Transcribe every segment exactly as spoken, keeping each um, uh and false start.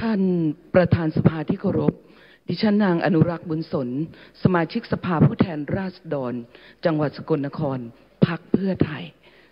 ท่านประธานสภาที่เคารพดิฉันนางอนุรักษ์บุญสนสมาชิกสภาผู้แทนราษฎรจังหวัดสกลนครพรรคเพื่อไทย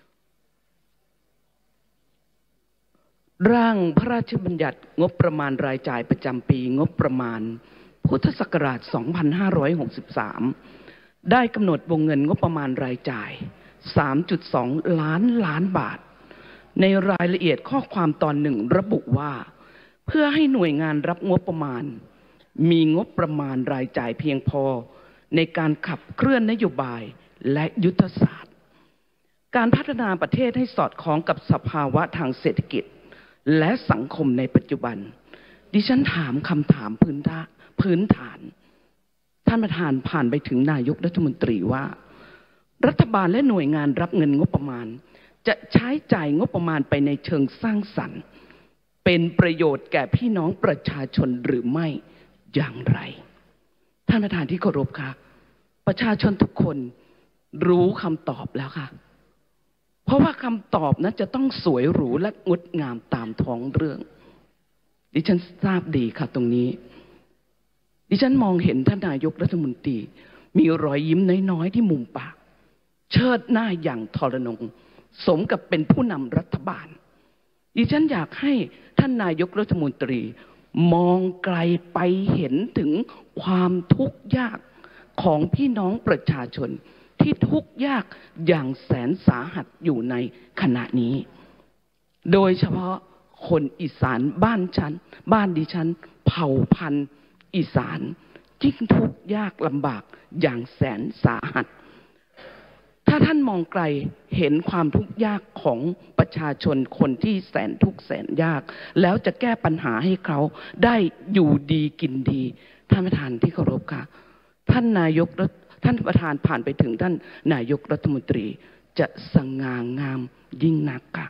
ร่างพระราชบัญญัติงบประมาณรายจ่ายประจำปีงบประมาณพุทธศักราช สองพันห้าร้อยหกสิบสาม ได้กำหนดวงเงินงบประมาณรายจ่าย สามจุดสอง ล้านล้านบาทในรายละเอียดข้อความตอนหนึ่งระบุว่าเพื่อให้หน่วยงานรับงบประมาณมีงบประมาณรายจ่ายเพียงพอในการขับเคลื่อนนโยบายและยุทธศาสตร์การพัฒนาประเทศให้สอดคล้องกับสภาวะทางเศรษฐกิจและสังคมในปัจจุบันดิฉันถามคำถามพื้นฐานพื้นฐานท่านประธานผ่านไปถึงนายกรัฐมนตรีว่ารัฐบาลและหน่วยงานรับเงินงบประมาณจะใช้จ่ายงบประมาณไปในเชิงสร้างสรรค์เป็นประโยชน์แก่พี่น้องประชาชนหรือไม่อย่างไรท่านประธานที่เคารพค่ะประชาชนทุกคนรู้คำตอบแล้วค่ะเพราะว่าคำตอบนั้นจะต้องสวยหรูและงดงามตามท้องเรื่องดิฉันทราบดีค่ะตรงนี้ดิฉันมองเห็นท่านนายกรัฐมนตรีมีรอยยิ้มน้อยๆที่มุมปากเชิดหน้าอย่างทรนงสมกับเป็นผู้นำรัฐบาลดิฉันอยากให้ท่านนายกรัฐมนตรีมองไกลไปเห็นถึงความทุกข์ยากของพี่น้องประชาชนที่ทุกข์ยากอย่างแสนสาหัสอยู่ในขณะนี้โดยเฉพาะคนอีสานบ้านฉันบ้านดิฉันเผ่าพันธุ์อีสานยิ่งทุกข์ยากลำบากอย่างแสนสาหัสถ้าท่านมองไกลเห็นความทุกข์ยากของประชาชนคนที่แสนทุกข์แสนยากแล้วจะแก้ปัญหาให้เขาได้อยู่ดีกินดีท่านประธานที่เคารพค่ะท่านนายกท่านประธานผ่านไปถึงท่านนายกรัฐมนตรีจะสง่างามยิ่งนักค่ะ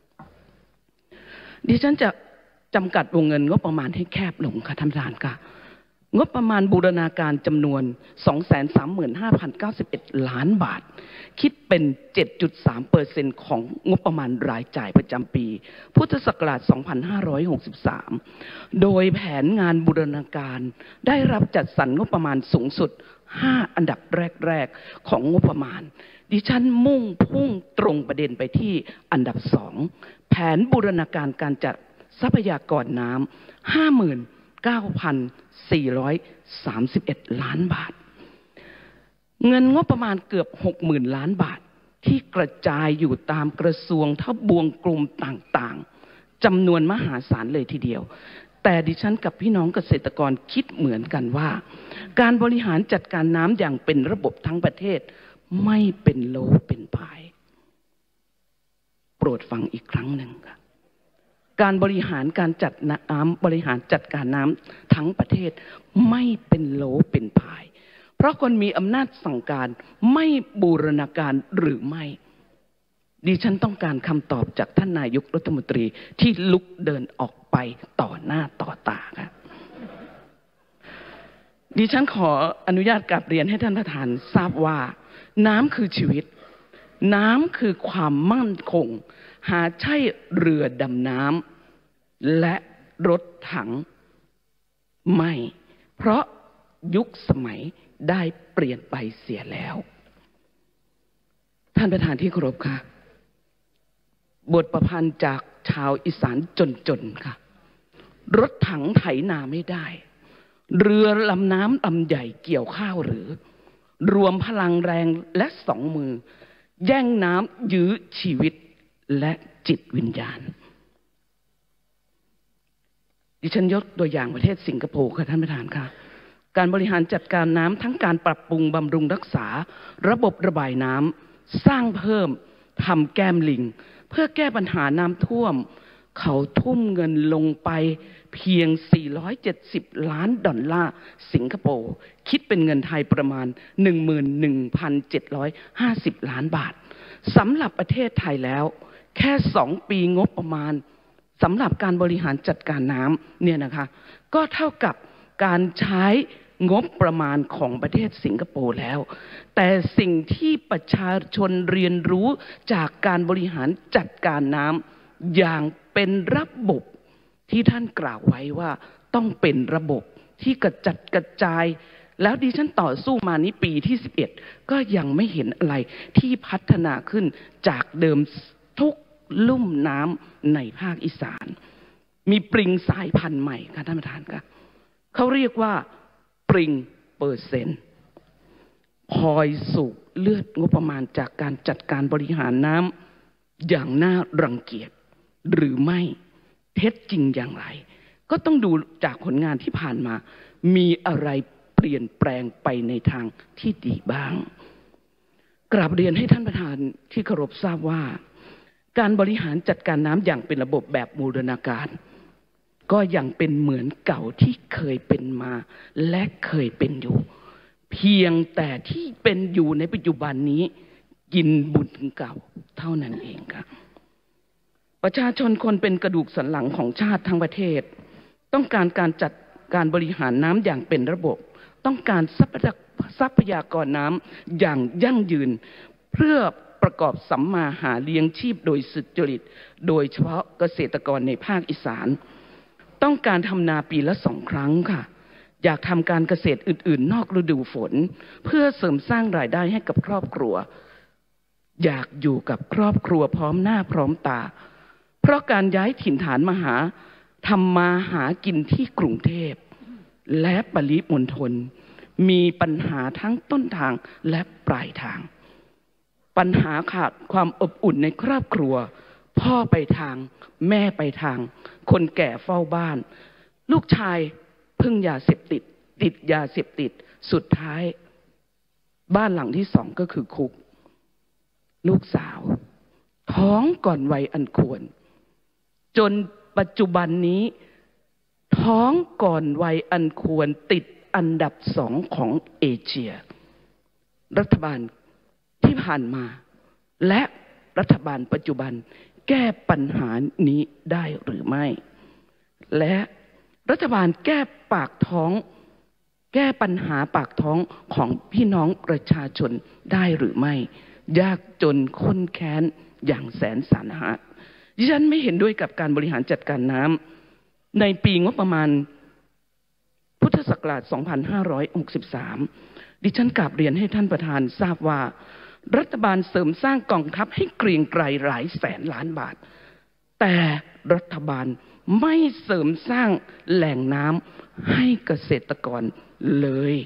ดิฉันจะจำกัดวงเงินงบประมาณให้แคบลงค่ะท่านประธานค่ะงบประมาณบูรณาการจำนวน สองแสนสามหมื่นห้าพันเก้าสิบเอ็ด ล้านบาทคิดเป็น เจ็ดจุดสามเปอร์เซ็นต์ ของงบประมาณรายจ่ายประจำปีพุทธศักราช สองพันห้าร้อยหกสิบสาม โดยแผนงานบูรณาการได้รับจัดสรรงบประมาณสูงสุดห้าอันดับแรกๆของงบประมาณดิฉันมุ่งพุ่งตรงประเด็นไปที่อันดับสองแผนบูรณาการการจัดทรัพยากรน้ำ ห้าหมื่นเก้าพันสี่ร้อยสามสิบเอ็ด ล้านบาทเงินงบประมาณเกือบ หกหมื่น ล้านบาทที่กระจายอยู่ตามกระทรวงทบวงกรมต่างๆจำนวนมหาศาลเลยทีเดียวแต่ดิฉันกับพี่น้องเกษตรกรคิดเหมือนกันว่าการบริหารจัดการน้ำอย่างเป็นระบบทั้งประเทศไม่เป็นโลเป็นพายโปรดฟังอีกครั้งหนึ่งค่ะการบริหารการจัดน้ำบริหารจัดการน้ำทั้งประเทศไม่เป็นโลเป็นพายเพราะคนมีอำนาจสั่งการไม่บูรณาการหรือไม่ดิฉันต้องการคำตอบจากท่านนายกรัฐมนตรีที่ลุกเดินออกไปต่อหน้าต่อตาค่ะดิฉันขออนุญาตกราบเรียนให้ท่านประธานทราบว่าน้ำคือชีวิตน้ำคือความมั่นคงหาใช่เรือดำน้ำและรถถังไม่เพราะยุคสมัยได้เปลี่ยนไปเสียแล้วท่านประธานที่เคารพค่ะบทประพันธ์จากชาวอีสานจนๆค่ะรถถังไถนาไม่ได้เรือลำน้ำลำใหญ่เกี่ยวข้าวหรือรวมพลังแรงและสองมือแย่งน้ำยื้อชีวิตและจิตวิญญาณดิฉันยกตัวอย่างประเทศสิงคโปร์ค่ะท่านประธานค่ะการบริหารจัดการน้ำทั้งการปรับปรุงบำรุงรักษาระบบระบายน้ำสร้างเพิ่มทำแก้มลิงเพื่อแก้ปัญหาน้ำท่วมเขาทุ่มเงินลงไปเพียงสี่ร้อยเจ็ดสิบล้านดอลลาร์สิงคโปร์คิดเป็นเงินไทยประมาณ หนึ่งหมื่นหนึ่งพันเจ็ดร้อยห้าสิบ ล้านบาทสำหรับประเทศไทยแล้วแค่สองปีงบประมาณสำหรับการบริหารจัดการน้ำเนี่ยนะคะก็เท่ากับการใช้งบประมาณของประเทศสิงคโปร์แล้วแต่สิ่งที่ประชาชนเรียนรู้จากการบริหารจัดการน้ำอย่างเป็นระบบที่ท่านกล่าวไว้ว่าต้องเป็นระบบที่กระจัดกระจายแล้วดิฉันต่อสู้มานี้ปีที่สิบเอ็ดก็ยังไม่เห็นอะไรที่พัฒนาขึ้นจากเดิมทุกลุ่มน้ำในภาคอีสานมีปริงสายพันธุ์ใหม่ค่ะท่านประธานค่ะเขาเรียกว่าปริงเปอร์เซ็นต์คอยสูบเลือดงบประมาณจากการจัดการบริหารน้ำอย่างน่ารังเกียจหรือไม่เท็จจริงอย่างไรก็ต้องดูจากผลงานที่ผ่านมามีอะไรเปลี่ยนแปลงไปในทางที่ดีบ้างกราบเรียนให้ท่านประธานที่เคารพทราบว่าการบริหารจัดการน้ำอย่างเป็นระบบแบบบูรณาการก็ยังเป็นเหมือนเก่าที่เคยเป็นมาและเคยเป็นอยู่เพียงแต่ที่เป็นอยู่ในปัจจุบันนี้กินบุญเก่าเท่านั้นเองครับประชาชนคนเป็นกระดูกสันหลังของชาติทั้งประเทศต้องการการจัดการบริหารน้ำอย่างเป็นระบบต้องการทรัพยากรน้ำอย่างยั่งยืนเพื่อประกอบสัมมาหาเลี้ยงชีพโดยสุจริตโดยเฉพาะเกษตรกรในภาคอีสานต้องการทำนาปีละสองครั้งค่ะอยากทำการเกษตรอื่นๆนอกฤดูฝนเพื่อเสริมสร้างรายได้ให้กับครอบครัวอยากอยู่กับครอบครัวพร้อมหน้าพร้อมตาเพราะการย้ายถิ่นฐานมาหาทำมาหากินที่กรุงเทพและปริมณฑลมีปัญหาทั้งต้นทางและปลายทางปัญหาขาดความอบอุ่นในครอบครัวพ่อไปทางแม่ไปทางคนแก่เฝ้าบ้านลูกชายพึ่งยาเสพติดติดยาเสพติดสุดท้ายบ้านหลังที่สองก็คือคุกลูกสาวท้องก่อนวัยอันควรจนปัจจุบันนี้ท้องก่อนวัยอันควรติดอันดับสองของเอเชียรัฐบาลที่ผ่านมาและรัฐบาลปัจจุบันแก้ปัญหานี้ได้หรือไม่และรัฐบาลแก้ปากท้องแก้ปัญหาปากท้องของพี่น้องประชาชนได้หรือไม่ยากจนข้นแค้นอย่างแสนสาหัสดิฉันไม่เห็นด้วยกับการบริหารจัดการน้ำในปีงบประมาณพุทธศักราช สองพันห้าร้อยหกสิบสาม ดิฉันกราบเรียนให้ท่านประธานทราบว่ารัฐบาลเสริมสร้างกองทัพให้เกรียงไกรหลายแสนล้านบาทแต่รัฐบาลไม่เสริมสร้างแหล่งน้ำให้เกษตรกรเลย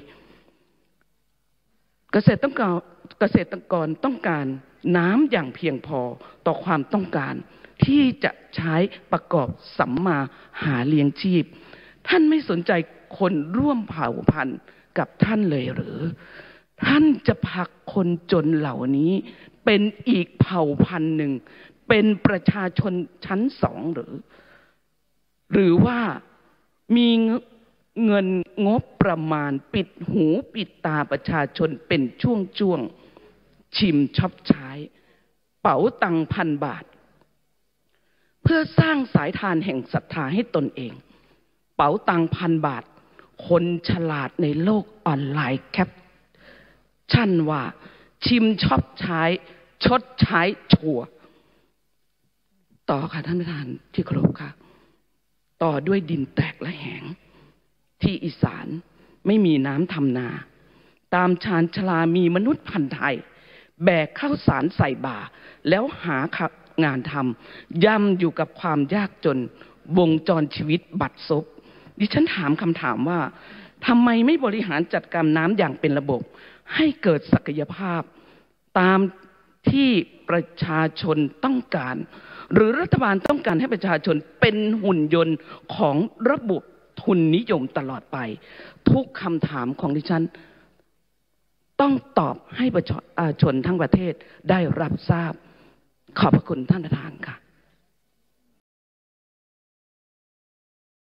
เกษตรกรเกษตรกรต้องการน้ำอย่างเพียงพอต่อความต้องการที่จะใช้ประกอบสัมมาหาเลี้ยงชีพท่านไม่สนใจคนร่วมเผ่าพันธุ์กับท่านเลยหรือท่านจะผลักคนจนเหล่านี้เป็นอีกเผ่าพันธุ์หนึ่งเป็นประชาชนชั้นสองหรือหรือว่ามีเงินงบประมาณปิดหูปิดตาประชาชนเป็นช่วงๆชิมช็อปใช้เป๋าตังพันบาทเพื่อสร้างสายทานแห่งศรัทธาให้ตนเองเป๋าตังพันบาทคนฉลาดในโลกออนไลน์แคปชั่นว่าชิมช็อปใช้ชดใช้ชัวต่อค่ะท่านประธานที่เคารพค่ะต่อด้วยดินแตกและแหงที่อีสานไม่มีน้ำทำนาตามชานชลามีมนุษย์พันธุ์ไทยแบกข้าวสารใส่บ่าแล้วหางานทำย่ำอยู่กับความยากจนวงจรชีวิตบัดซบดิฉันถามคำถามว่าทำไมไม่บริหารจัดการน้ำอย่างเป็นระบบให้เกิดศักยภาพตามที่ประชาชนต้องการหรือรัฐบาลต้องการให้ประชาชนเป็นหุ่นยนต์ของระบบทุนนิยมตลอดไปทุกคำถามของดิฉันต้องตอบให้ประชาชนทั้งประเทศได้รับทราบขอบพระคุณท่านประธานค่ะ